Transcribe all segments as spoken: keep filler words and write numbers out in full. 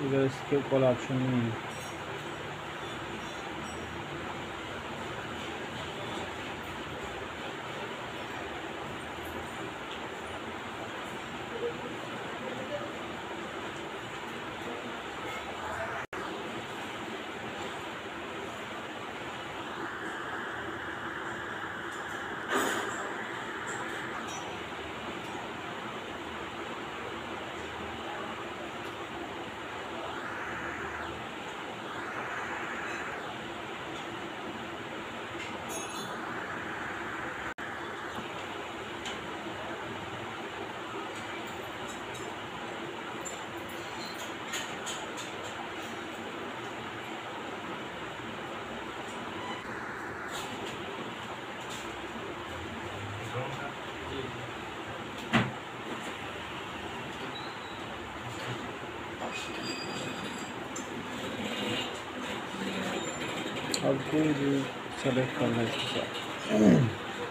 इधर इसके call option नहीं है। अब कोई भी सेलेक्ट करना है इसके साथ।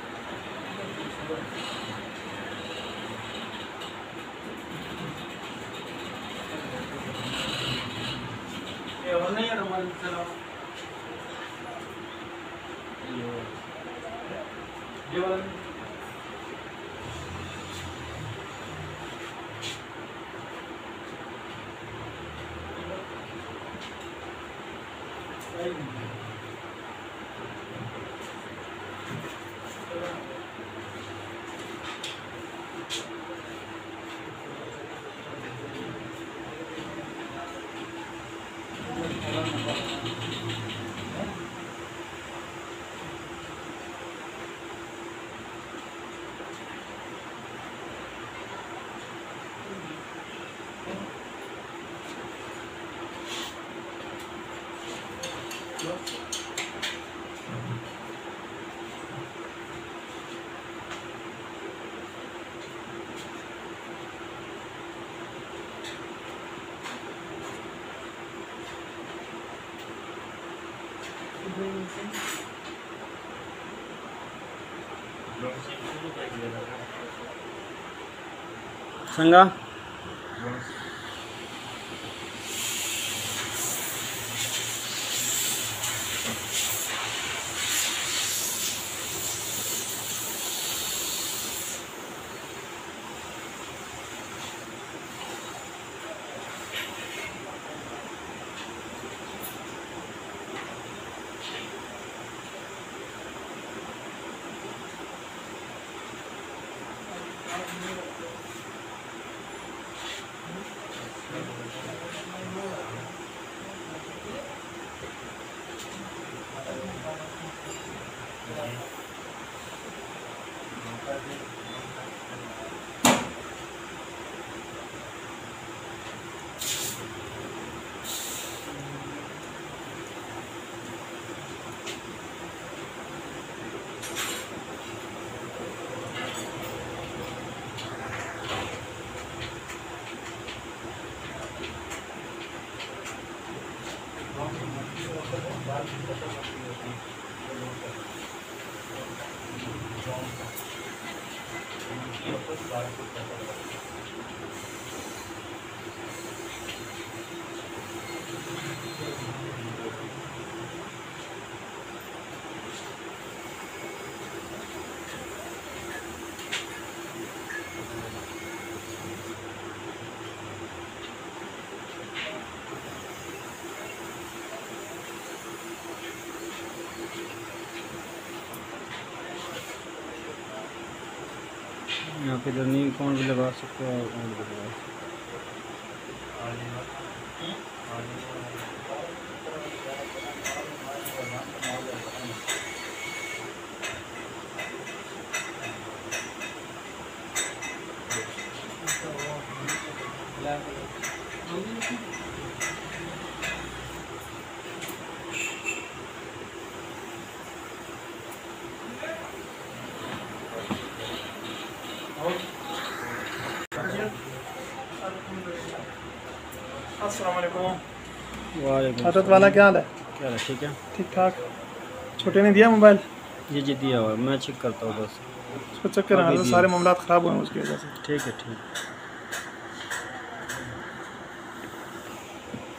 संगा यहाँ पे रनिंग अकाउंट भी लगा सकते हो, अकाउंट भी लगा सकते अस्सलाम वालेकुम। वालेकुम आदत वाला क्या हाल है? क्या है? ठीक है, ठीक ठाक। छोटे ने दिया मोबाइल? जी जी दिया हुआ, मैं चेक करता हूँ बस। उसको चेक करा, तो सारे मामला ख़राब हुए हैं उसकी वजह से। ठीक है ठीक।